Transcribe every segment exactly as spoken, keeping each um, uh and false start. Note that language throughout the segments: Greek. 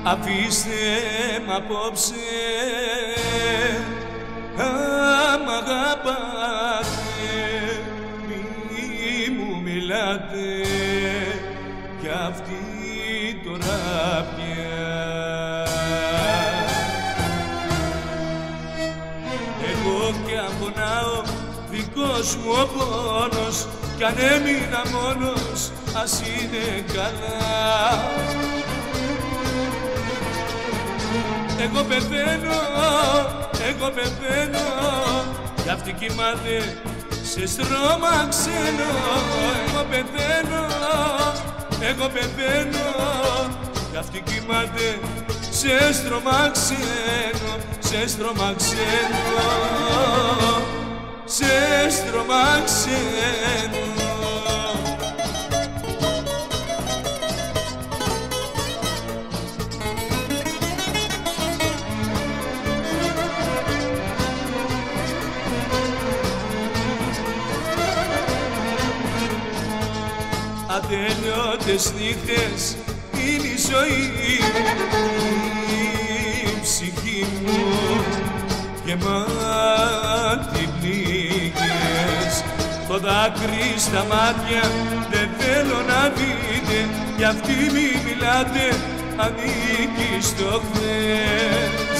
Αφήστε μ' απόψε, άμα αγαπάτε, μη μου μιλάτε κι αυτή τώρα πια. Εγώ κι αν πονάω, δικός μου ο πόνος, κι αν έμεινα μόνος, ας είναι καλά. Εγώ πεθαίνω, εγώ πεθαίνω, κι αυτή κοιμάται σε στρώμα ξένο. Εγώ πεθαίνω, εγώ πεθαίνω, κι αυτή κοιμάται σε στρώμα ξένο, σε στρώμα ξένο, σε στρώμα ξένο. Ατελειώτες νύχτες είναι η ζωή, η ψυχή μου γεμάτη πληγές. Το δάκρυ στα μάτια δεν θέλω να δείτε, κι αυτή μη μιλάτε, ανήκει στο χθες.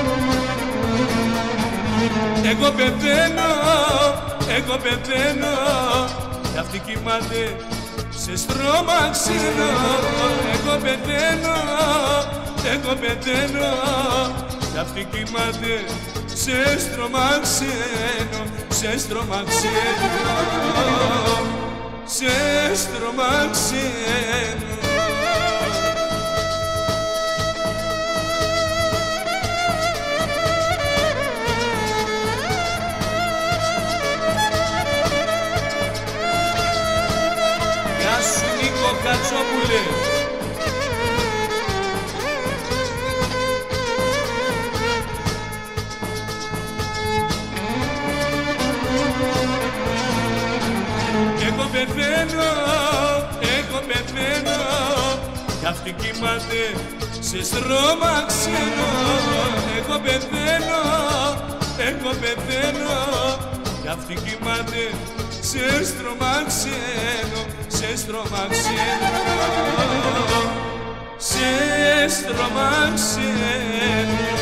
Εγώ πεθαίνω, εγώ πεθαίνω, κι αυτή κοιμάται σε στρώμα ξένο. Εγώ πεθαίνω, εγώ πεθαίνω, κι αυτή κοιμάται σε στρώμα ξένο, σε στρώμα ξένο, σε στρώμα ξένο. Κατσόπουλε. Εγώ πεθαίνω, εγώ πεθαίνω, κι αυτή κοιμάται σε στρώμα ξένο. Εγώ πεθαίνω, εγώ πεθαίνω, κι αυτή κοιμάται σε στρώμα ξένο, σε στρώμα ξένο, σε στρώμα ξένο.